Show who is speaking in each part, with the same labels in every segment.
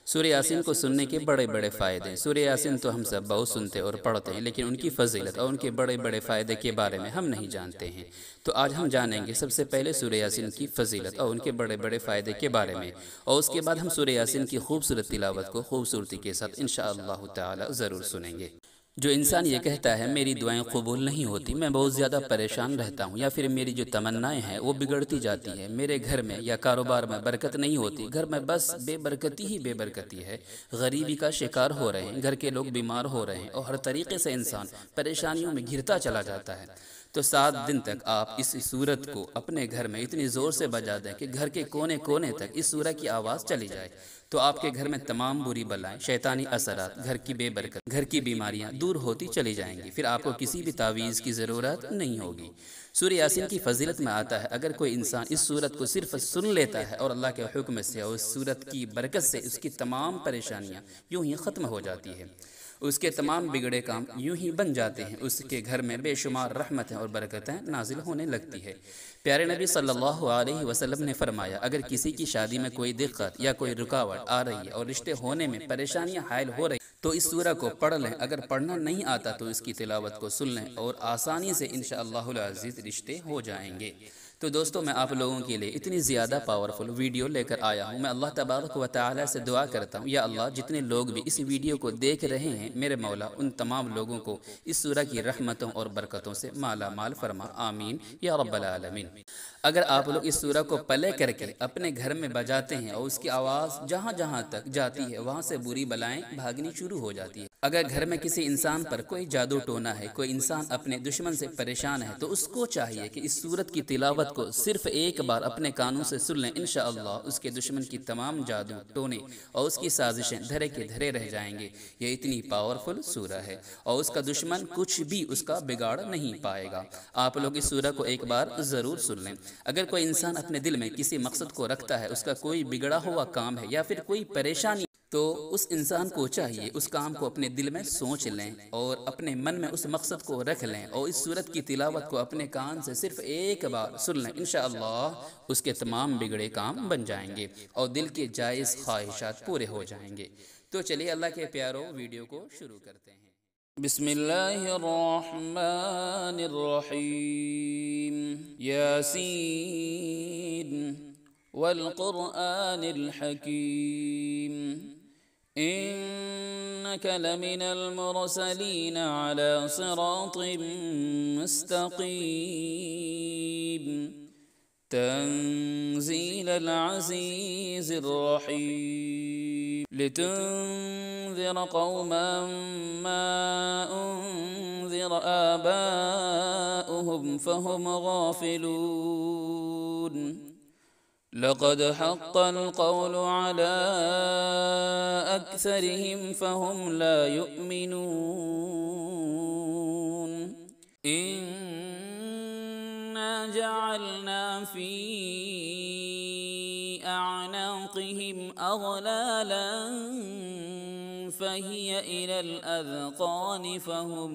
Speaker 1: سورہ یاسین کو سننے کے بڑے بڑے فائدے ہیں۔ سورہ یاسین تو ہم سب بہت سنتے اور پڑھتے ہیں، لیکن ان کی فضیلت اور ان کے بڑے بڑے فائدے کے بارے میں ہم نہیں جانتے ہیں۔ تو آج ہم جانیں گے سب سے پہلے سورہ یاسین کی فضیلت اور ان کے بڑے بڑے فائدے کے بارے میں، اور اس کے بعد ہم سورہ یاسین کی خوبصورت تلاوت کو خوبصورتی کے ساتھ انشاءاللہ تعالی ضرور سنیں گے۔ جو انسان یہ کہتا ہے میری دعائیں قبول نہیں ہوتی، میں بہت زیادہ پریشان رہتا ہوں، یا پھر میری جو تمنائیں ہیں وہ بگڑتی جاتی ہے، میرے گھر میں یا کاروبار میں برکت نہیں ہوتی، گھر میں بس بے برکتی ہی بے برکتی ہے، غریبی کا شکار ہو رہے ہیں، گھر کے لوگ بیمار ہو رہے ہیں، اور ہر طریقے سے انسان پریشانیوں میں گھرتا چلا جاتا ہے، تو 7 دن تک آپ اس سورت کو اپنے گھر میں اتنی زور سے بجا دیں کہ گھر کے کونے کونے تک اس سورہ کی آواز چلی جائے، تو آپ کے گھر میں تمام بری بلائیں، شیطانی اثرات، گھر کی بے برکت، گھر کی بیماریاں دور ہوتی چلی جائیں گی، پھر آپ کو کسی بھی تعویذ کی ضرورت نہیں ہوگی۔ سورہ یاسین کی فضیلت میں آتا ہے اگر کوئی انسان اس سورت کو صرف سن لیتا ہے اور اللہ کے حکم سے اور اس سورت کی برکت سے اس کی تمام پریشانیاں یوں ہی ختم ہو جاتی ہے، اس کے تمام بگڑے کام یوں ہی بن جاتے ہیں، اس کے گھر میں بے شمار رحمتیں اور برکتیں نازل ہونے لگتی ہے۔ پیارے نبی صلی اللہ علیہ وسلم نے فرمایا اگر کسی کی شادی میں کوئی دقت یا کوئی رکاوٹ آ رہی ہے اور رشتے ہونے میں پریشانیاں حائل ہو رہی تو اس سورہ کو پڑھ لیں، اگر پڑھنا نہیں آتا تو اس کی تلاوت کو سن لیں اور آسانی سے انشاءاللہ العزیز رشتے ہو جائیں گے۔ تو دوستو میں آپ لوگوں کے لیے اتنی زیادہ پاورفل ویڈیو لے کر آیا ہوں، میں اللہ تبارک و تعالی سے دعا کرتا ہوں یا اللہ جتنے لوگ بھی اس ویڈیو کو دیکھ رہے ہیں میرے مولا ان تمام لوگوں کو اس سورہ کی رحمتوں اور برکتوں سے مالا مال فرما، آمین یا رب العالمین۔ اگر آپ لوگ اس سورہ کو پلے کر کے اپنے گھر میں بجاتے ہیں اور اس کی آواز جہاں جہاں تک جاتی ہے وہاں سے بری بلائیں بھاگنی شروع ہو جاتی ہے۔ اگر گھر میں کسی انسان پر کوئی جادو ٹونا ہے، کوئی انسان اپنے دشمن سے پریشان ہے، تو اس کو چاہیے کہ اس سورت کی تلاوت کو صرف ایک بار اپنے کانوں سے سن لیں، انشاءاللہ اس کے دشمن کی تمام جادو ٹونے اور اس کی سازشیں دھرے کے دھرے رہ جائیں گے۔ یہ اتنی پاورفل سورہ ہے اور اس کا دشمن کچھ بھی اس کا بگاڑ نہیں پائے گا۔ آپ لوگ اس سورہ کو ایک بار ضرور سن لیں۔ اگر کوئی انسان اپنے دل میں کسی مقصد کو رکھتا ہے، اس کا کوئی بگڑا ہوا کام ہے یا پھر کوئی پریشانی، تو اس انسان کو چاہیے اس کام کو اپنے دل میں سوچ لیں اور اپنے من میں اس مقصد کو رکھ لیں اور اس سورت کی تلاوت کو اپنے کان سے صرف ایک بار سن لیں، انشاءاللہ اس کے تمام بگڑے کام بن جائیں گے اور دل کے جائز خواہشات پورے ہو جائیں گے۔ تو چلیے اللہ کے پیاروں ویڈیو کو شروع کرتے ہیں۔ بسم اللہ الرحمن الرحیم، یاسین والقرآن الحکیم، إنك لمن المرسلين على صراط مستقيم، تنزيل العزيز الرحيم، لتنذر قوما ما أنذر آباؤهم فهم غافلون، لقد حق القول على أكثرهم فهم لا يؤمنون، إنا جعلنا في أعناقهم أغلالا فهي إلى الأذقان فهم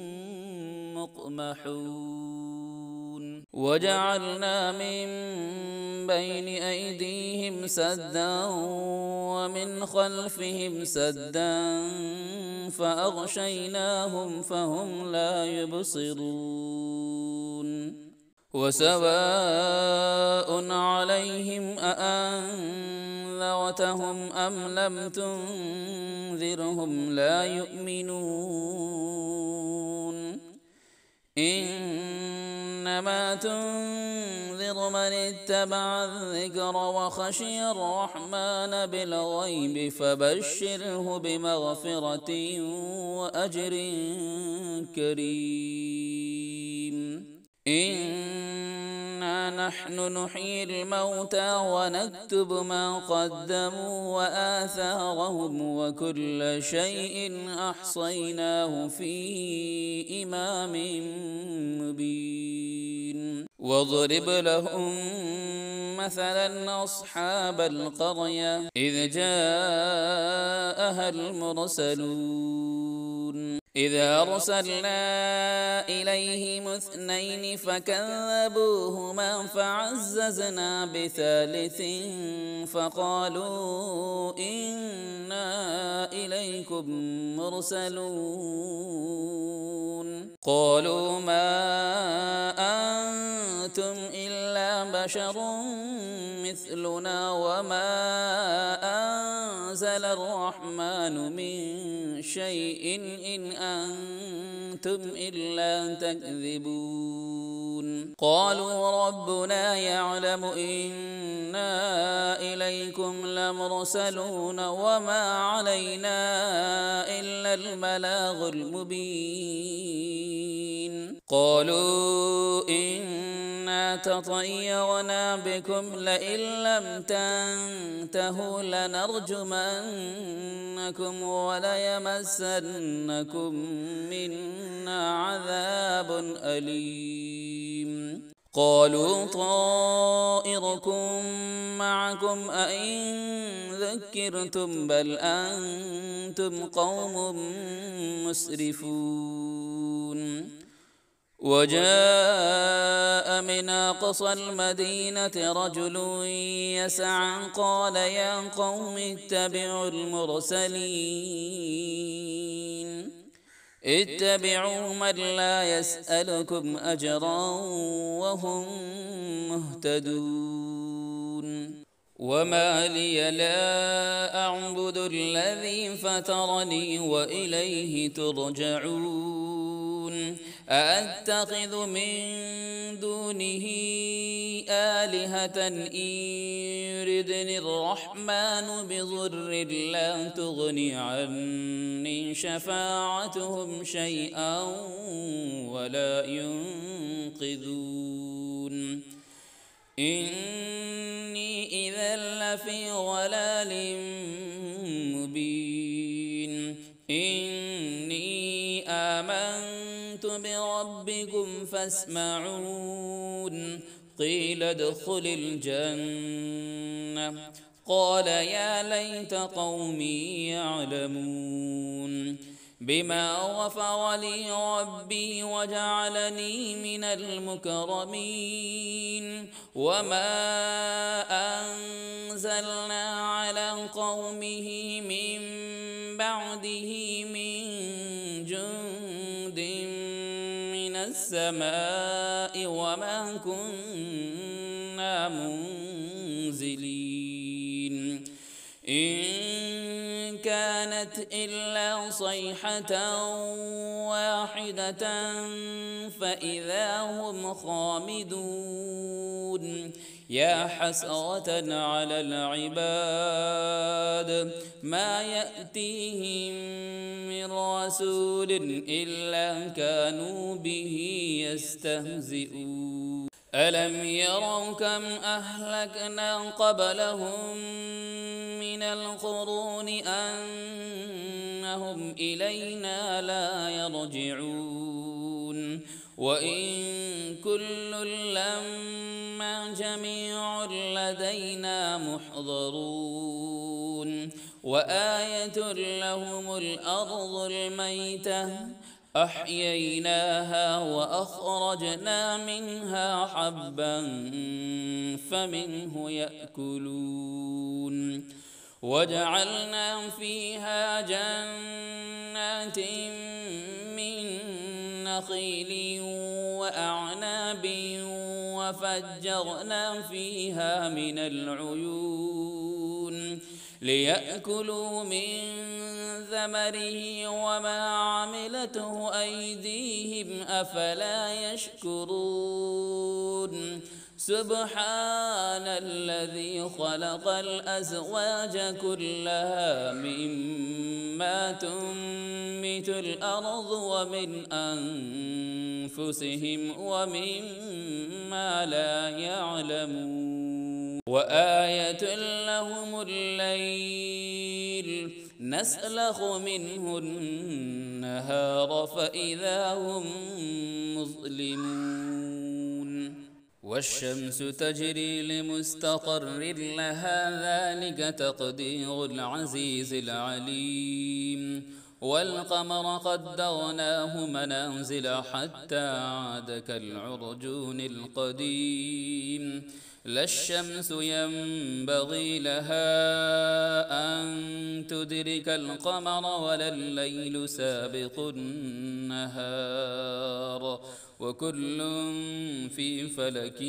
Speaker 1: مقمحون، وجعلنا من بين أيديهم سدا ومن خلفهم سدا فأغشيناهم فهم لا يبصرون، وسواء عليهم أأنذرتهم أم لم تنذرهم لا يؤمنون، إنما تنذر من اتبع الذكر وخشي الرحمن بالغيب فبشره بمغفرة وأجر كريم، إنا نحن نحيي الموتى ونكتب ما قدموا وآثارهم وكل شيء أحصيناه في إمام مبين، واضرب لهم مثلا أصحاب القرية إذ جاءها المرسلون، إذ أرسلنا إليهم 2 فكذبوهما فعززنا بثالث فقالوا إنا إليكم مرسلون قالوا ما أنتم إلا بشر مثلنا وما أنزل الرحمن من شيء إن أنتم إلا تكذبون قالوا ربنا يعلم إنا إليكم لمرسلون وما علينا إلا البلاغ المبين قالوا إنا تطيرنا بكم لئن لم تنتهوا لنرجمنكم وليمسنكم منا عذاب أليم قالوا طائركم معكم أئن ذكرتم بل أنتم قوم مسرفون وجاء من أقصى المدينة رجل يسعى قال يا قوم اتبعوا المرسلين اتبعوا من لا يسألكم أجرا وهم مهتدون وما لي لا أعبد الذي فطرني وإليه ترجعون أأتخذ من دونه آلهة إن يردني الرحمن بضر لا تغني عني شفاعتهم شيئا ولا ينقذون إني إذا لفي ضلال مبين إني آمنت بربكم فاسمعون قيل ادخل الجنة قال يا ليت قومي يعلمون بما غفر لي ربي وجعلني من المكرمين وما أنزلنا على قومه من بعده من جند من السماء وما كنا منزلين إن كانت إلا صيحة واحدة فإذا هم خامدون يا حسرة على العباد ما يأتيهم من رسول إلا كانوا به يستهزئون ألم يروا كم أهلكنا قبلهم من القرون أنهم إلينا لا يرجعون وإن كل لما جميع لدينا محضرون وآية لهم الأرض الميتة أحييناها وأخرجنا منها حبا فمنه يأكلون وجعلنا فيها جنات من نخيل وأعناب وفجرنا فيها من العيون ليأكلوا من ثمره وما عملته أيديهم أفلا يشكرون سبحان الذي خلق الأزواج كلها مما تنبت الأرض ومن أنفسهم ومما لا يعلمون وآية لهم الليل نسلخ منه النهار فإذا هم مظلمون والشمس تجري لمستقر لها ذلك تقدير العزيز العليم والقمر قدرناه منازل حتى عاد كالعرجون القديم لا الشمس ينبغي لها أن تدرك القمر ولا الليل سابق النهار وكل في فلك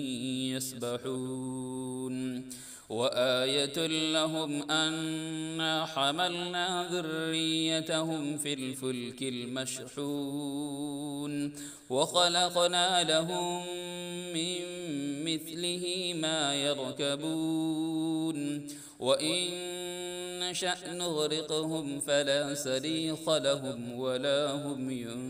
Speaker 1: يسبحون وآية لهم أنا حملنا ذريتهم في الفلك المشحون وخلقنا لهم من مثله ما يركبون وإن نشأ نغرقهم فلا صريخ لهم ولا هم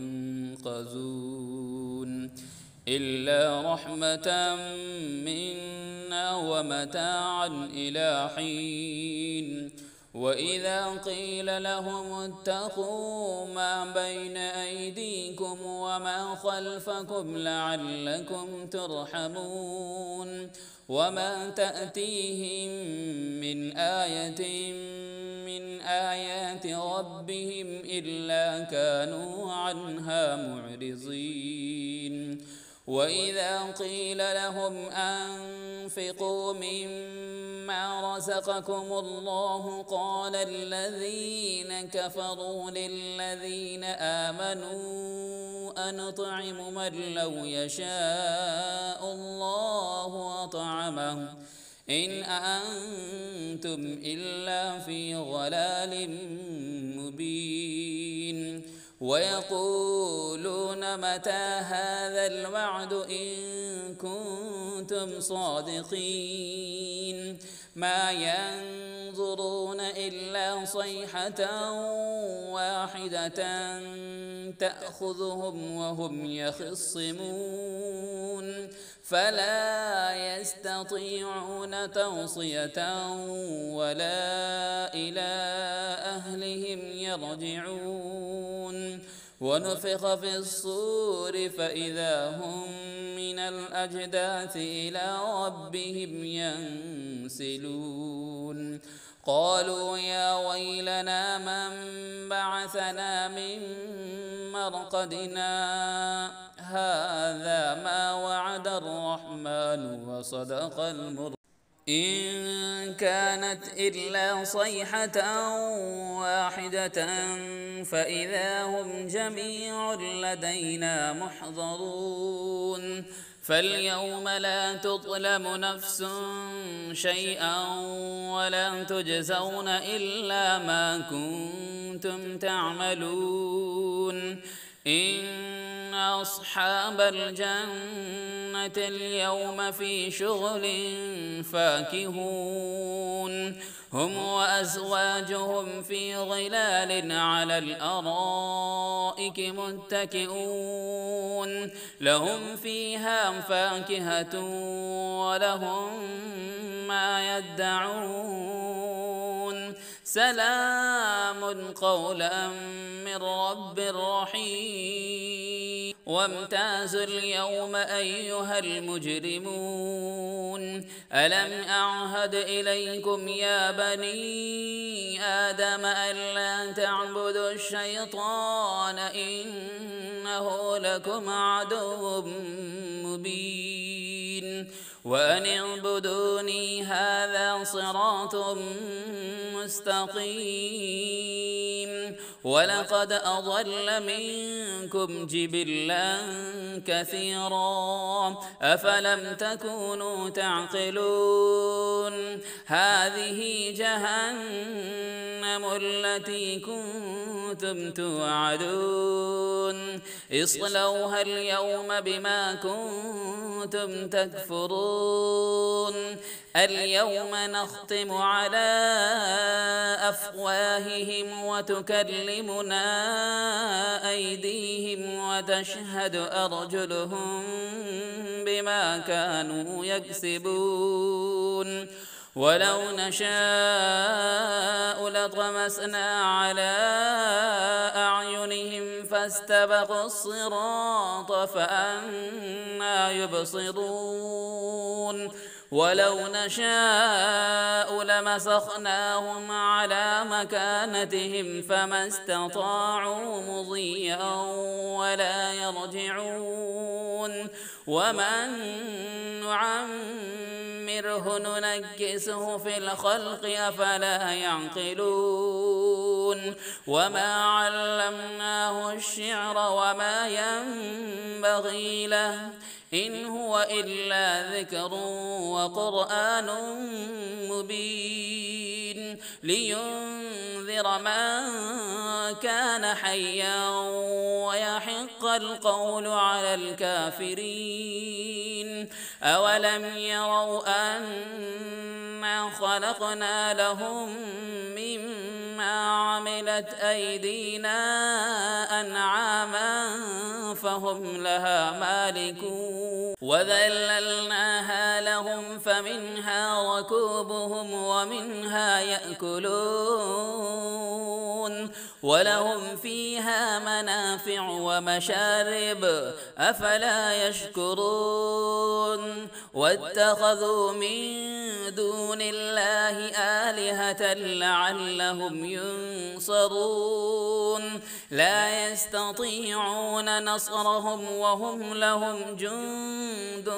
Speaker 1: ينقذون إلا رحمة منا ومتاعا إلى حين وإذا قيل لهم اتقوا ما بين أيديكم وما خلفكم لعلكم ترحمون وما تأتيهم من آية من آيات ربهم إلا كانوا عنها معرضين وإذا قيل لهم أنفقوا مما رزقكم الله قال الذين كفروا للذين آمنوا أنطعم من لو يشاء الله أطعمه إن أنتم إلا في ضلال مبين ويقولون متى هذا الوعد إن كنتم صادقين ما ينظرون إلا صيحة واحدة تأخذهم وهم يخصمون فلا يستطيعون توصية ولا إلى أهلهم يرجعون ونفخ في الصور فإذا هم من الأجداث إلى ربهم ينسلون قالوا يا ويلنا من بعثنا من مرقدنا هذا ما وعد الرحمن وصدق المرسلون إن كانت إلا صيحة واحدة فإذا هم جميع لدينا محضرون فاليوم لا تظلم نفس شيئا ولا تجزون إلا ما كنتم تعملون إن أصحاب الجنة اليوم في شغل فاكهون هم وأزواجهم في ظلال على الأرائك متكئون لهم فيها فاكهة ولهم ما يدعون سلام قولا من رب رحيم وامتازوا اليوم أيها المجرمون ألم أعهد إليكم يا بني آدم ألا تعبدوا الشيطان إنه لكم عدو مبين وأن اعبدوني هذا صراط مستقيم ولقد أضل منكم جبلا كثيرا أفلم تكونوا تعقلون هذه جهنم التي كنتم توعدون اصلوها اليوم بما كنتم تكفرون اليوم نختم على أفواههم وتكلمنا أيديهم وتشهد أرجلهم بما كانوا يكسبون ولو نشاء لطمسنا على أعينهم فاستبقوا الصراط فأنى يبصرون ولو نشاء لمسخناهم على مكانتهم فما استطاعوا مضيا ولا يرجعون ومن نعمره ننكسه في الخلق أفلا يعقلون وما علمناه الشعر وما ينبغي له إن هو إلا ذكر وقرآن مبين لينذر من كان حيا ويحق القول على الكافرين أولم يروا أنا خلقنا لهم مما عملت أيدينا أنعاما فهم لها مالكون وذللناها لهم فمنها ركوبهم ومنها يأكلون ولهم فيها منافع ومشارب أفلا يشكرون واتخذوا من دون الله آلهة لعلهم ينصرون لا يستطيعون نصرهم وهم لهم جند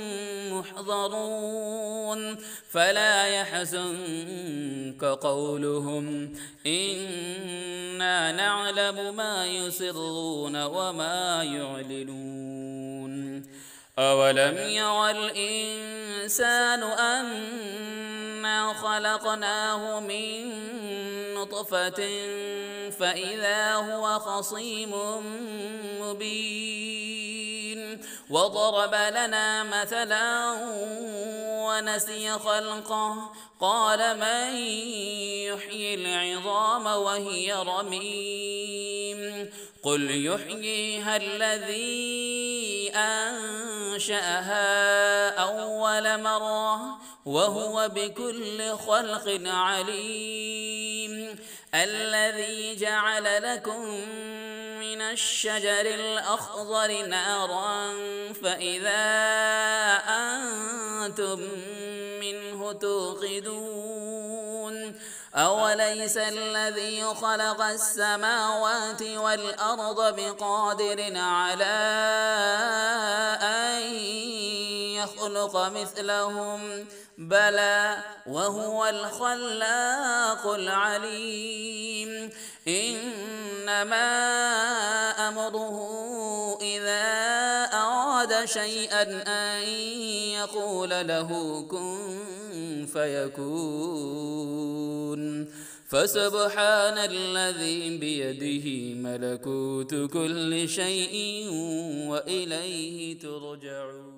Speaker 1: محضرون فلا يحزنك قولهم إنا نعلم ما يسرون وما يعلنون أولم ير الإنسان أنا خلقناه من نطفة فإذا هو خصيم مبين وضرب لنا مثلا ونسي خلقه قال من يحيي العظام وهي رميم قل يحييها الذي أنشأها أول مرة وهو بكل خلق عليم الذي جعل لكم من الشجر الأخضر نارا فإذا أنتم منه توقدون أوليس الذي خلق السماوات والأرض بقادر على أن يخلق مثلهم بلى وهو الخلاق العليم إنما أمره إذا أراد شيئا أن يقول له كن فيكون فسبحان الذي بيده ملكوت كل شيء وإليه ترجعون.